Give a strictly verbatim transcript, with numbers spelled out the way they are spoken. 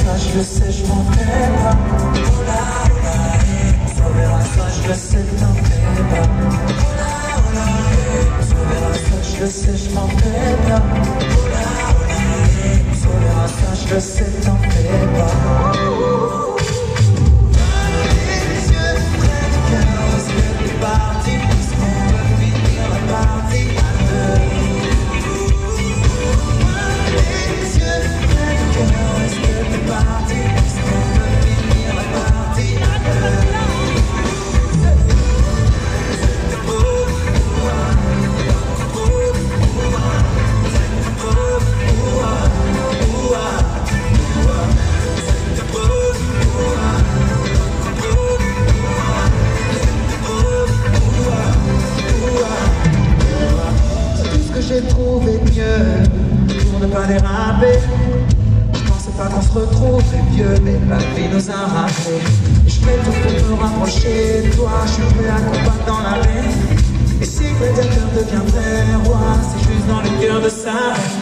ça, je le sais, je m'en fais pas. Ça verra ça, je le sais, t'en fais pas. Ça verra ça, je le sais, je m'en fais pas. Ça verra ça, je le sais, t'en fais pas. J'ai trouvé mieux pour ne pas déraper. Je pensais pas qu'on se retrouverait vieux, mais la vie nous a rappelés. Je fais tout pour me rapprocher de toi. Je suis prêt à combattre dans l'arène. Et si le gladiateur devient vrai roi, c'est juste dans le cœur de sa reine.